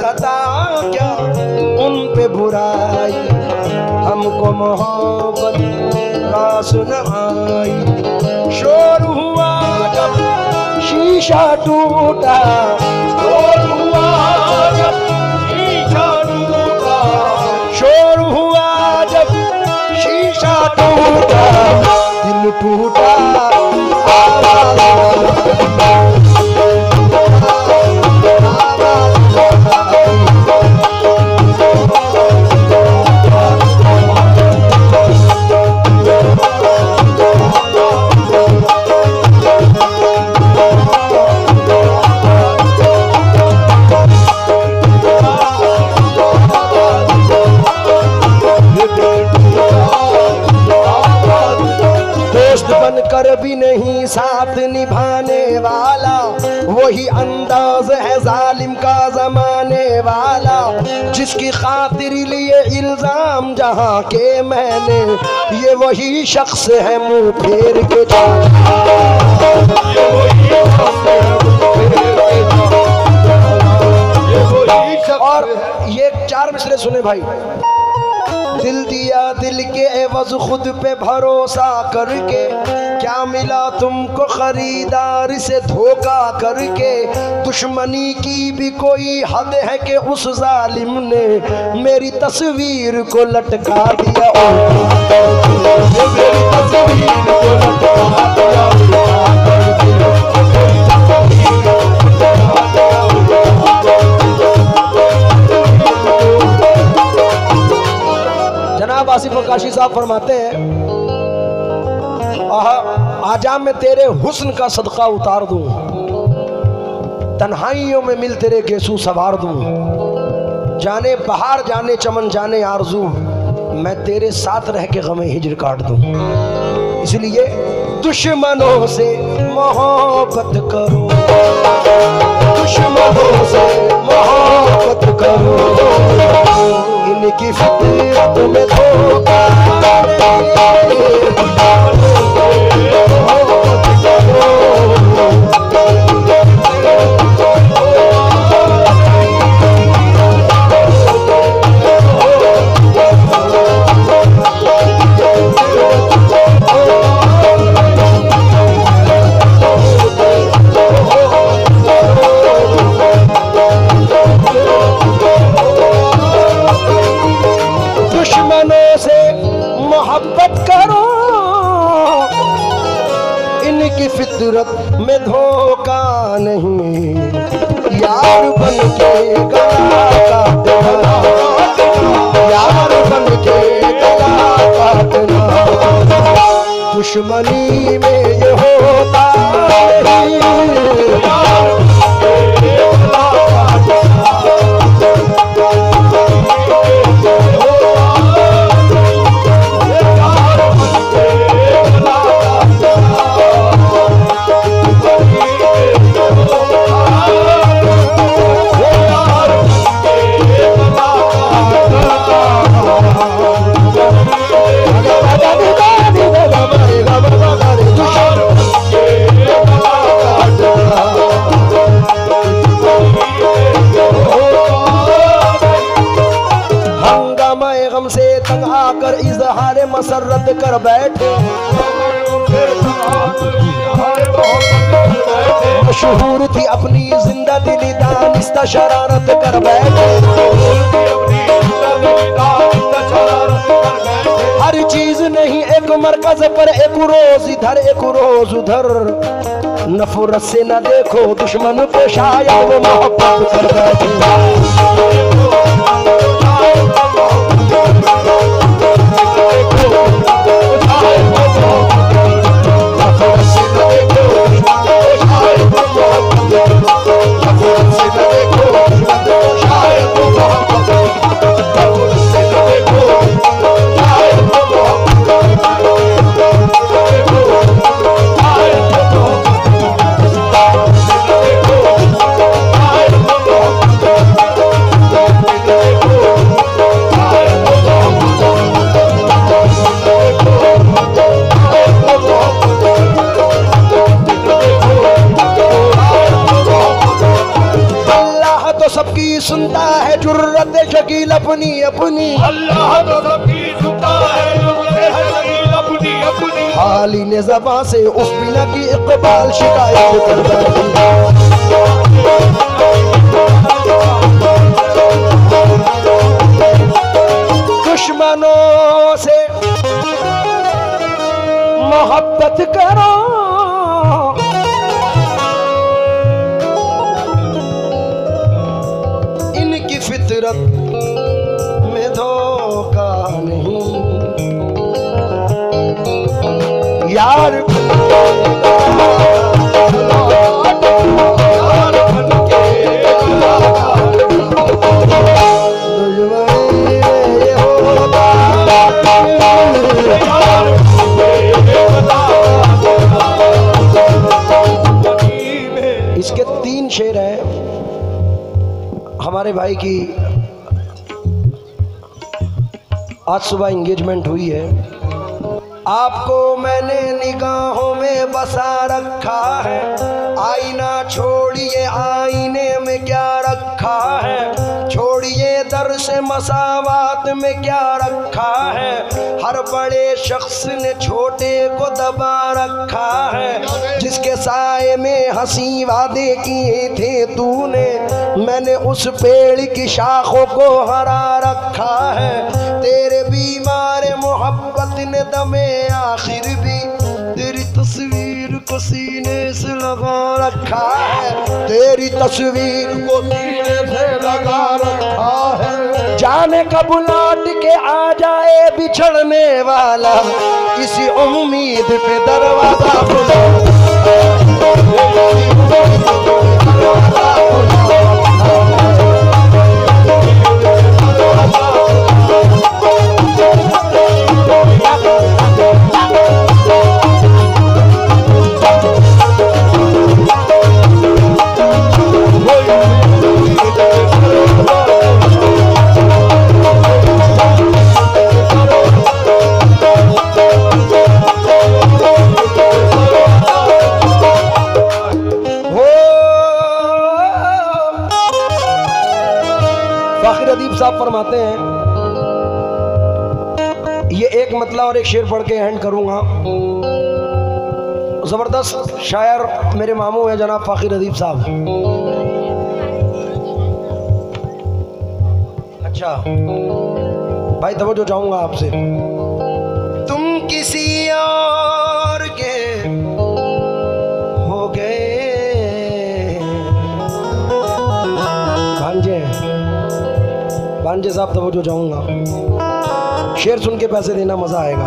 खता क्या उन पे बुराई, हमको मोहब्बत रास न आई। शोर हुआ जब शीशा टूटा, शोर हुआ जब शीशा टूटा, शोर हुआ जब शीशा टूटा, दिल टूटा कर भी नहीं साथ निभाने वाला, वही अंदाज है जालिम का जमाने वाला। जिसकी खातिर लिए इल्जाम जहां के मैंने, ये वही शख्स है मुंह फेर के और ये 4 मिसरे सुने भाई। दिल दिया दिल के एवज खुद पे भरोसा करके, क्या मिला तुमको खरीदार से धोखा करके। दुश्मनी की भी कोई हद है कि उस जालिम ने मेरी तस्वीर को लटका दिया, मेरी तस्वीर को लटका दिया। जनाब आसिफ काशी साहब फरमाते हैं, आजा मैं तेरे हुस्न का सदका उतार दूं, तन्हाइयों में मिल तेरे गेसू सवार दूं। जाने बहार जाने चमन जाने आरजू, मैं तेरे साथ रह के गमे हिजर काट दूं। इसलिए दुश्मनों से मोहब्बत करो, दुश्मनों से मोहब्बत करो, इनकी फितरत में धोखा फितरत में धोखा नहीं, यार बन के गला काटना, यार बन के गला काटना, दुश्मनी में ये होता मसरत कर बैठे, मशहूर थी अपनी जिंदा दिली दानिस्ता शरारत कर बैठे। हर चीज नहीं एक मरकज पर, एक रोज इधर एक रोज उधर। नफरत से न देखो दुश्मन को, शायद वो मोहब्बत कर बैठे। सुनता है जुर्रत शकील अपनी अपनी, अल्लाह तो सबकी सुनता है जुर्रत शकील अपनी अपनी। हाली ने ज़बां से उस बिना की इकबाल शिकायत करता है। दुश्मनों से मोहब्बत करो, इनकी फितरत में धोखा नहीं। यार इसके 3 शेर हैं हमारे भाई की। आज सुबह एंगेजमेंट हुई है। आपको मैंने निगाहों में बसा रखा है, आईना छोड़िए आईने में क्या रखा है, छोड़िए दर से मसावात में क्या रखा है। हर बड़े शख्स ने छोटे को दबा रखा है, जिसके साए में हंसी वादे किए थे तूने, मैंने उस पेड़ की शाखों को हरा रखा है। तेरे बीमार मोहब्बत ने दमे आखिर भी तेरी तस्वीर को सीने से लगा रखा है, तेरी तस्वीर को सीने से लगा रखा है। जाने कब लौट के आ जाए बिछड़ने वाला, इसी उम्मीद पे दरवाजा खुला। फ़ाखिर अदीब साहब फरमाते हैं, ये एक मतला और एक शेर पढ़ के एंड करूंगा। ज़बरदस्त शायर मेरे मामू हैं जनाब फ़ाखिर अदीब साहब। अच्छा भाई तवज्जो चाहूंगा आपसे। तुम किसी और के हो गए भांजे, भांजे साहब तवज्जो चाहूंगा, शेर सुन के पैसे देना, मजा आएगा।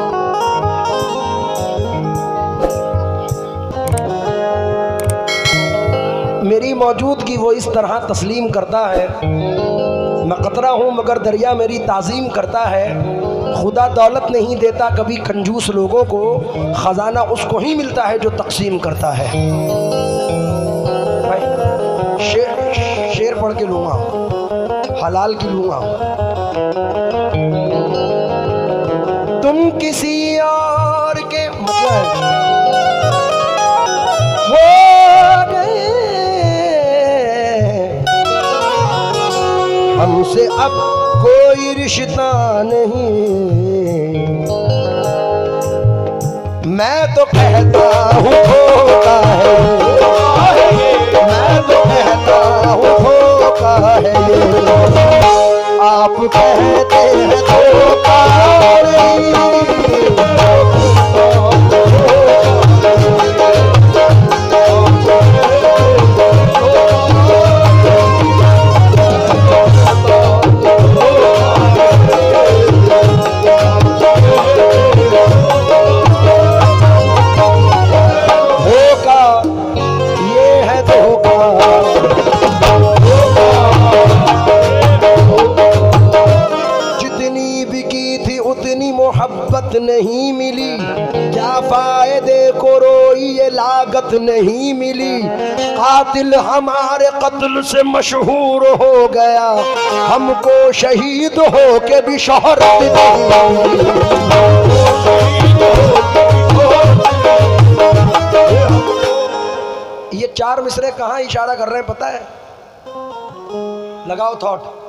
मेरी मौजूदगी वो इस तरह तस्लीम करता है, मैं कतरा हूँ मगर दरिया मेरी ताज़ीम करता है। खुदा दौलत नहीं देता कभी कंजूस लोगों को, ख़जाना उसको ही मिलता है जो तकसीम करता है। भाई शेर पढ़ के लूँगा, हलाल की लूँगा। तुम किसी और के मतलब हो गए, हमसे अब कोई रिश्ता नहीं। मैं तो कहता हूँ धोखा है, मैं तो कहता हूँ धोखा है, आप कहते हैं धोखा नहीं। मोहब्बत नहीं मिली, क्या फायदे को रोई ये लागत नहीं मिली। कातिल हमारे कत्ल से मशहूर हो गया, हमको शहीद हो के भी शोहरत नहीं मिली। ये 4 मिसरे कहाँ इशारा कर रहे हैं पता है? लगाओ थॉट।